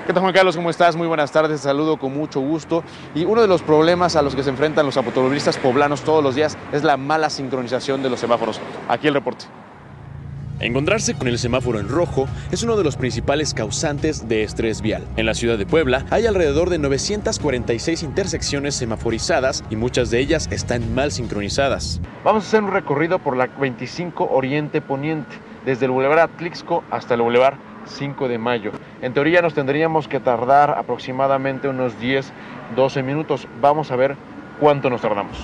¿Qué tal, Juan Carlos? ¿Cómo estás? Muy buenas tardes, te saludo con mucho gusto. Y uno de los problemas a los que se enfrentan los automovilistas poblanos todos los días es la mala sincronización de los semáforos. Aquí el reporte. Encontrarse con el semáforo en rojo es uno de los principales causantes de estrés vial. En la ciudad de Puebla hay alrededor de 946 intersecciones semaforizadas y muchas de ellas están mal sincronizadas. Vamos a hacer un recorrido por la 25 Oriente Poniente, desde el Boulevard Atlixco hasta el Boulevard 5 de Mayo. En teoría nos tendríamos que tardar aproximadamente unos 10-12 minutos. Vamos a ver cuánto nos tardamos.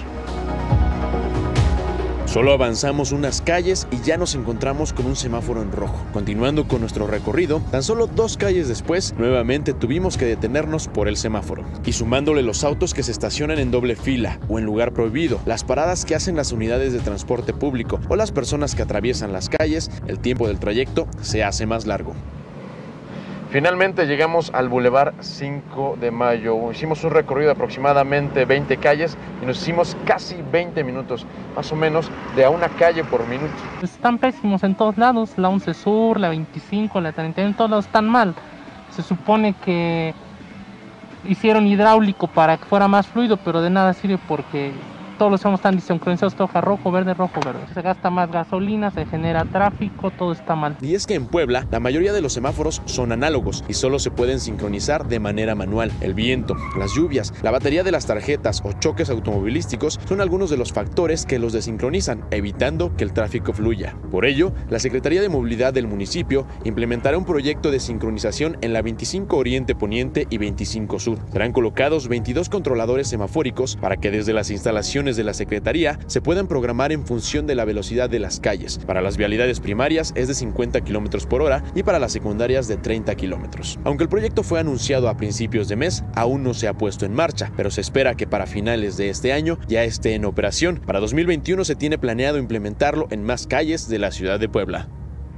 Solo avanzamos unas calles y ya nos encontramos con un semáforo en rojo. Continuando con nuestro recorrido, tan solo 2 calles después, nuevamente tuvimos que detenernos por el semáforo. Y sumándole los autos que se estacionan en doble fila o en lugar prohibido, las paradas que hacen las unidades de transporte público o las personas que atraviesan las calles, el tiempo del trayecto se hace más largo. Finalmente llegamos al Boulevard 5 de Mayo. Hicimos un recorrido de aproximadamente 20 calles y nos hicimos casi 20 minutos, más o menos de a una calle por minuto. Están pésimos en todos lados, la 11 Sur, la 25, la 31, en todos lados están mal. Se supone que hicieron hidráulico para que fuera más fluido, pero de nada sirve porque todos los semáforos están desincronizados, toca rojo, verde, rojo, verde. Se gasta más gasolina, se genera tráfico, todo está mal. Y es que en Puebla, la mayoría de los semáforos son análogos y solo se pueden sincronizar de manera manual. El viento, las lluvias, la batería de las tarjetas o choques automovilísticos son algunos de los factores que los desincronizan, evitando que el tráfico fluya. Por ello, la Secretaría de Movilidad del municipio implementará un proyecto de sincronización en la 25 Oriente Poniente y 25 Sur. Serán colocados 22 controladores semafóricos para que desde las instalaciones de la Secretaría se puedan programar en función de la velocidad de las calles. Para las vialidades primarias es de 50 km por hora y para las secundarias de 30 km. Aunque el proyecto fue anunciado a principios de mes, aún no se ha puesto en marcha, pero se espera que para finales de este año ya esté en operación. Para 2021 se tiene planeado implementarlo en más calles de la ciudad de Puebla.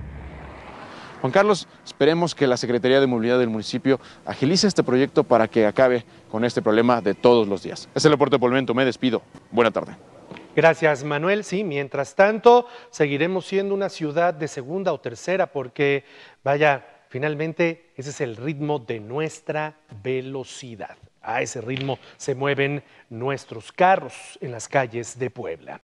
Juan Carlos, esperemos que la Secretaría de Movilidad del municipio agilice este proyecto para que acabe con este problema de todos los días. Es el reporte por el momento, me despido. Buena tarde. Gracias, Manuel. Sí, mientras tanto, seguiremos siendo una ciudad de segunda o tercera porque, vaya, finalmente ese es el ritmo de nuestra velocidad. A ese ritmo se mueven nuestros carros en las calles de Puebla.